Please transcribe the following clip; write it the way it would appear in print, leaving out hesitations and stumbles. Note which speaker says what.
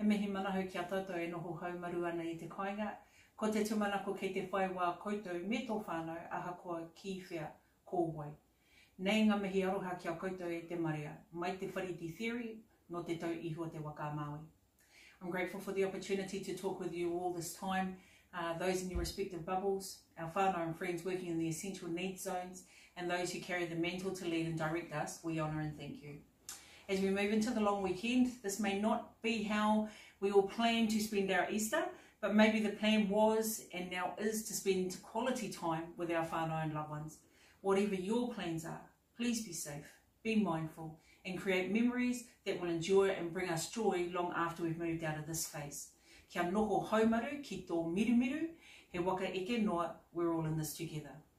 Speaker 1: He mihi manahu ki a tātou e noho haumaru ana i te kāinga. Ko te tumanako kei te whai wā koutou me tō whānau ahakoa ki whia kōwai. Nei ngā mihi aroha ki a koutou e te maria, mai te whariti theory, no te tau ihua te waka Māui. I'm grateful for the opportunity to talk with you all this time, those in your respective bubbles, our whānau and friends working in the essential needs zones, and those who carry the mantle to lead and direct us, we honour and thank you. As we move into the long weekend, this may not be how we all plan to spend our Easter, but maybe the plan was and now is to spend quality time with our whānau and loved ones. Whatever your plans are, please be safe, be mindful, and create memories that will endure and bring us joy long after we've moved out of this phase. Kia noho haumaru ki tō mirumiru, he waka eke noa, we're all in this together.